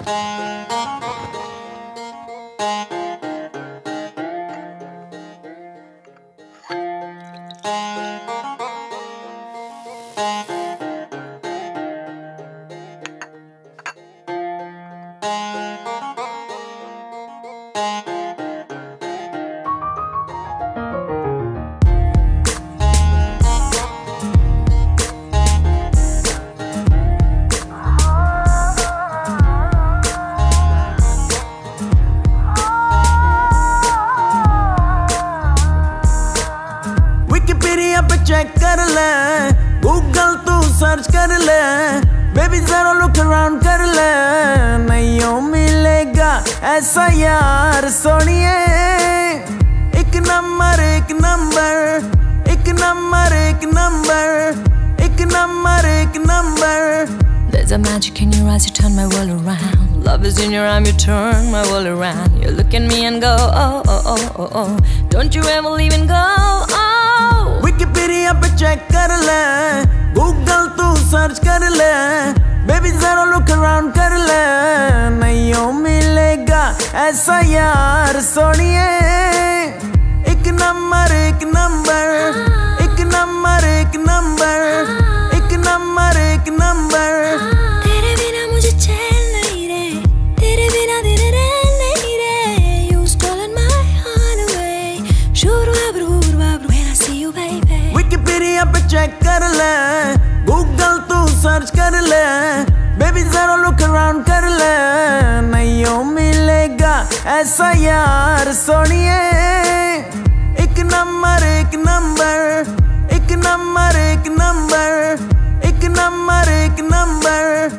Wikipedia पे check कर ले, गूगल तू सर्च कर ले, बेबी जरा लुक अराउंड कर ले, नहीं मिलेगा ऐसा यार सोनिए। एक नंबर एक नंबर, एक नंबर एक नंबर, एक नंबर एक नंबर। There's a magic in your eyes, you turn my world around. Love is in your arm, you turn my world around. You look at me and go, oh, oh, oh, oh, oh. Don't you ever leave and go, oh. Wikipedia पे check कर ले, Google तू search कर ले, baby जरा look around कर ले, नहीं मिलेगा ऐसा यार सोनिए। एक नंबर एक नंबर, एक नंबर एक नंबर, एक नंबर एक नंबर। तेरे बिना मुझे चैन नहीं रे, तेरे बिना दिन रैन नहीं रे। You stolen my heart away. Shuru abru abru when I see you baby. Wikipedia पे चेक कर ले, गूगल तू सर्च कर ले, बेबी जरा लुक अराउंड कर ले, नहीं मिलेगा ऐसा यार सोनिए। एक नंबर एक नंबर, एक नंबर एक नंबर, एक नंबर एक नंबर।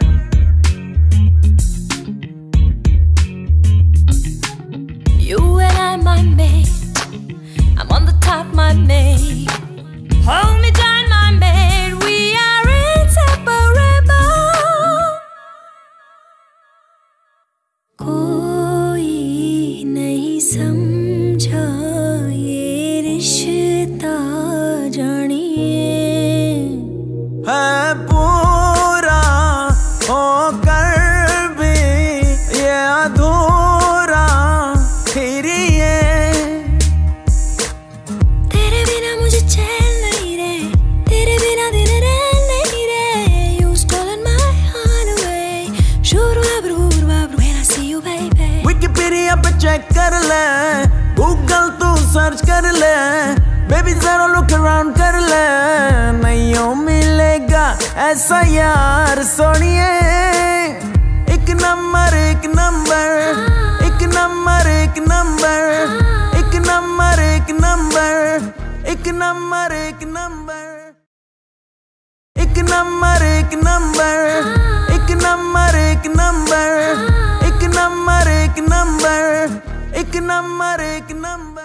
You and I, my mate, I'm on the top, my mate. Hold me tight, my mate, we are inseparable. कोई नहीं समझा ये रिश्ता जानिए। है पूरा होकर भी ये अधूरा फिर ये। तेरे बिना मुझे चैन नहीं रे, तेरे बिना दिन रैन नहीं रे। You stolen my heart away. Shuru abru abru when I see you baby. Wikipedia पे चेक कर ले, गूगल तू सर्च कर ले, बेबी जरा लुक अराउंड कर ले, नहीं मिलेगा ऐसा यार सोनिए। एक नंबर एक नंबर, एक नंबर एक नंबर, एक नंबर एक नंबर, एक नंबर एक नंबर, एक नंबर एक नंबर, एक नंबर एक नंबर, एक नंबर एक नंबर, एक नंबर एक नंबर।